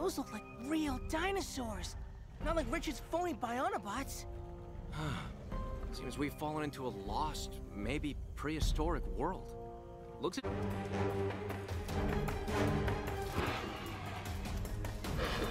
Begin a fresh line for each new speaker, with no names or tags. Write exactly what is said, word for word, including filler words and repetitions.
Those look like real dinosaurs. Not like Richard's phony Bionobots.
Seems we've fallen into a lost, maybe prehistoric world. Looks at...